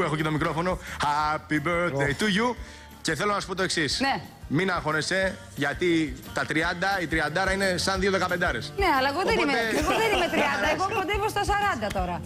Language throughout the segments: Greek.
έχω και το μικρόφωνο. Happy birthday to you. Και θέλω να σου πω το εξής. Ναι. Μην αγχώνεσαι, γιατί τα 30, η 30 είναι σαν 2 δεκαπεντάρες. Ναι, αλλά εγώ δεν είμαι 30, εγώ κοντεύω στα 40 τώρα.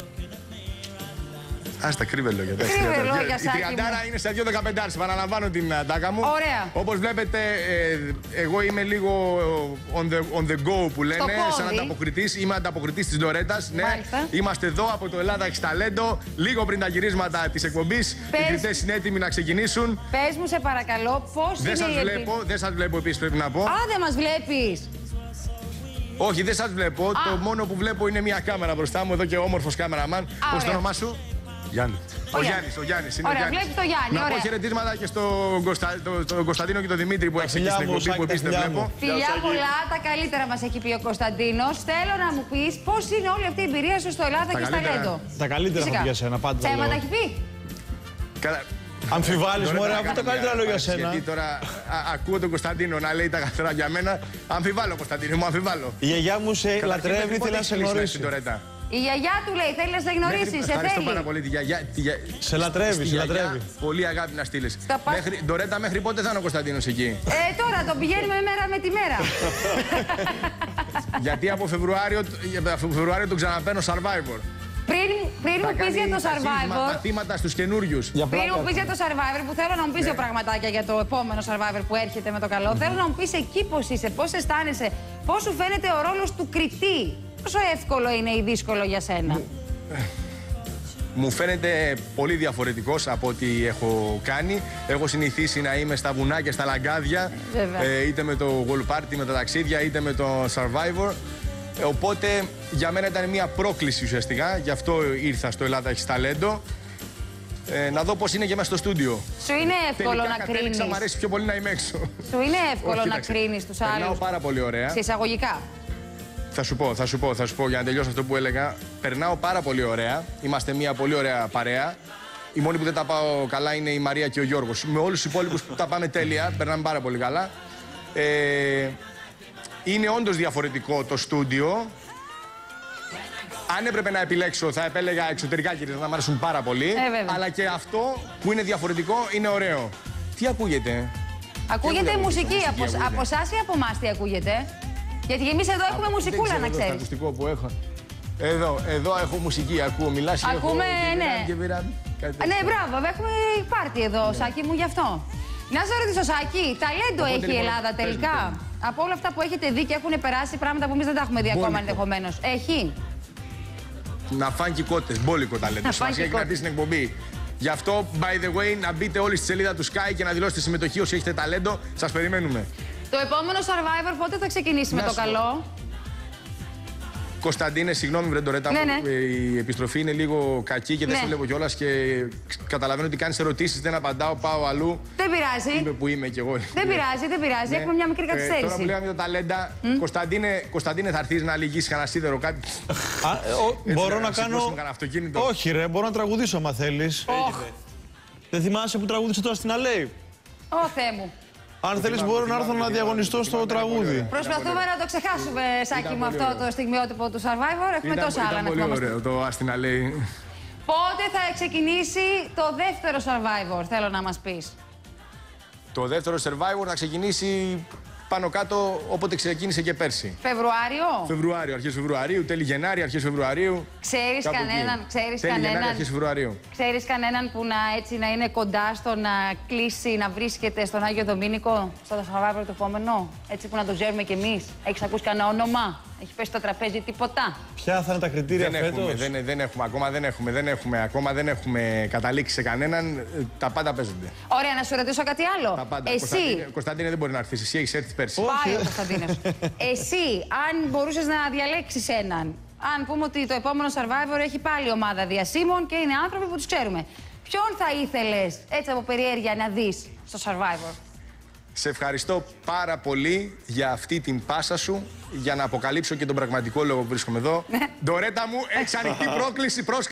Άστα, κρύβε λόγια. Κρύβε λόγια, η 30 είναι σε 2 δεκαπεντάρες. Επαναλαμβάνω την τάκα μου. Ωραία. Όπως βλέπετε, εγώ είμαι λίγο on the go που λένε, σαν ανταποκριτής. Είμαι ανταποκριτής της Ντορέτας. Ναι. Είμαστε εδώ από το Ελλάδα Έχει Ταλέντο. Λίγο πριν τα γυρίσματα της εκπομπής. Οι κριτές είναι έτοιμοι να ξεκινήσουν. Πες μου, σε παρακαλώ, πώς είναι Δεν σας βλέπω επίσης, πρέπει να πω. Α, δεν μας βλέπεις. Όχι, δεν σας βλέπω. Το μόνο που βλέπω είναι μια κάμερα μπροστά μου, εδώ και όμορφος κάμεραμαν. Πώς είναι το όνομά σου? Γιάννη. Ο Γιάννης. Ωραία, βλέπεις το Γιάννη. Να πω χαιρετίσματα και στον Κωνσταντίνο και τον Δημήτρη που έχει εκεί στην εκπομπή που επίσης δεν βλέπω. Φιλιά πολλά, τα καλύτερα μας έχει πει ο Κωνσταντίνος. Θέλω να μου πεις πώς είναι όλη αυτή η εμπειρία σου στο Ελλάδα και στα Ταλέντο. Τα καλύτερα έχω πει για σένα, πάντα. Ψέματα έχει πει. Αμφιβάλλεις, μωρέ, αφού τα καλύτερα λέω για σένα. Γιατί τώρα ακούω τον Κωνσταντίνο να λέει τα καλύτερα για μένα. Αμφιβάλλω, Κωνσταντίνο μου, αμφιβάλλω. Η γιαγιά μου σε λατρεύει, θέλει να σε γνωρίσει. Η γιαγιά του λέει, θέλει να σε γνωρίσει, σε Ευχαριστώ θέλει. πάρα πολύ τη γιαγιά. Σε λατρεύει, σε λατρεύει. Πολύ αγάπη να στείλεις. Ντορέτα, μέχρι πότε θα είναι ο Κωνσταντίνος εκεί? Τώρα τον πηγαίνουμε μέρα με τη μέρα. Γιατί από Φεβρουάριο τον ξαναπαίρνω Survivor. Πριν μου πεις για το Survivor. Μαθήματα στους καινούριους. Πριν μου πεις για το Survivor, που θέλω να μου πεις δύο πραγματάκια για το επόμενο Survivor που έρχεται με το καλό. Θέλω να μου πεις εκεί πώς είσαι, πώς αισθάνεσαι, πώς σου φαίνεται ο ρόλος του κριτή. Πόσο εύκολο είναι ή δύσκολο για σένα? Μου φαίνεται πολύ διαφορετικός από ό,τι έχω κάνει. Έχω συνηθίσει να είμαι στα βουνά και στα λαγκάδια, είτε με το World Party, με τα ταξίδια, είτε με το Survivor. Οπότε για μένα ήταν μια πρόκληση ουσιαστικά, γι' αυτό ήρθα στο Ελλάδα Έχει Ταλέντο. Να δω πώς είναι και μέσα στο στούντιο. Σου είναι εύκολο να κρίνεις? Μου αρέσει πιο πολύ να είμαι έξω. Σου είναι εύκολο να κρίνεις τους άλλους? Περνάω πάρα πολύ ωραία. Σε εισαγωγικά. Θα σου πω για να τελειώσω αυτό που έλεγα. Περνάω πάρα πολύ ωραία. Είμαστε μια πολύ ωραία παρέα. Οι μόνοι που δεν τα πάω καλά είναι η Μαρία και ο Γιώργος. Με όλους τους υπόλοιπους που τα πάμε τέλεια, περνάμε πάρα πολύ καλά. Είναι όντως διαφορετικό το στούντιο. Αν έπρεπε να επιλέξω, θα επέλεγα εξωτερικά κυρίες, να μου αρέσουν πάρα πολύ. Αλλά και αυτό που είναι διαφορετικό είναι ωραίο. Τι ακούγεται? Ακούγεται μουσική. Από εσάς ή από εμάς τι ακούγεται? Γιατί εμείς εδώ έχουμε μουσικούλα, να ξέρεις. Το ακουστικό που έχω. Εδώ έχω μουσική, ακούω, μιλάς. Ακούμε, ναι. Ναι, μπράβο, έχουμε πάρτι εδώ, Σάκη μου, γι' αυτό. Να σε ρωτήσω, Σάκη, ταλέντο έχει η Ελλάδα τελικά? Από όλα αυτά που έχετε δει και έχουν περάσει πράγματα που εμείς δεν τα έχουμε δει ακόμα ενδεχομένως. Έχει? Να φάνε και κότες, μπόλικο ταλέντο. Σημασία έχει να δει στην εκπομπή. Γι' αυτό, by the way, να μπείτε όλοι στη σελίδα του Sky και να δηλώσετε συμμετοχή όσοι έχετε ταλέντο. Σας περιμένουμε. Το επόμενο Survivor πότε θα ξεκινήσει με το καλό? Κωνσταντίνε, συγγνώμη, Βρεντορέτα, η επιστροφή είναι λίγο κακή και δεν σε βλέπω κιόλας και καταλαβαίνω ότι κάνεις ερωτήσεις, δεν απαντάω, πάω αλλού. Δεν πειράζει. Είμαι που είμαι κι εγώ. Δεν πειράζει, έχουμε μια μικρή καθυστέρηση. Τώρα που λέγαμε για τα ταλέντα, Κωνσταντίνε, θα έρθεις να λυγίσεις κανένα σίδερο, κάτι? Μπορώ να κάνω. Όχι, ρε, μπορώ να τραγουδήσω άμα θέλεις. Δεν θυμάσαι που τραγούδισε τώρα στην Αλέη? Ω Θεέ μου. Αν θέλεις μπορώ να έρθω να διαγωνιστώ στο τραγούδι. Προσπαθούμε να το ξεχάσουμε, Σάκη μου, αυτό το στιγμιότυπο του Survivor. Έχουμε τόσα άλλα να θυμόμαστε. Πολύ ωραίο το Άστινα λέει. Πότε θα ξεκινήσει το δεύτερο Survivor, θέλω να μας πεις? Το δεύτερο Survivor θα ξεκινήσει πάνω κάτω όποτε ξεκίνησε και πέρσι. Φεβρουάριο, αρχές Φεβρουαρίου, τέλη Γενάρη, αρχές Φεβρουαρίου. Ξέρεις κανέναν που να είναι κοντά στο να κλείσει, να βρίσκεται στον Άγιο Δομήνικο, στο Survivor το επόμενο, έτσι που να το ξέρουμε κι εμείς? Έχεις ακούσει κανένα όνομα? Έχει πέσει στο τραπέζι τίποτα? Ποια θα είναι τα κριτήρια φέτος? Ακόμα δεν έχουμε καταλήξει σε κανέναν. Τα πάντα παίζονται. Ωραία, να σου ρωτήσω κάτι άλλο. Τα πάντα. Εσύ. Κωνσταντίνε, δεν μπορεί να έρθεις. Εσύ έχεις έρθει πέρσι. Πάει ο Κωνσταντίνος. Εσύ, αν μπορούσες να διαλέξεις έναν, αν πούμε ότι το επόμενο Survivor έχει πάλι ομάδα διασύμων και είναι άνθρωποι που τους ξέρουμε, ποιον θα ήθελες έτσι από περιέργεια να δεις στο Survivor? Σε ευχαριστώ πάρα πολύ για αυτή την πάσα σου, για να αποκαλύψω και τον πραγματικό λόγο που βρίσκομαι εδώ. Ντορέτα μου, έχεις ανοιχτή πρόσκληση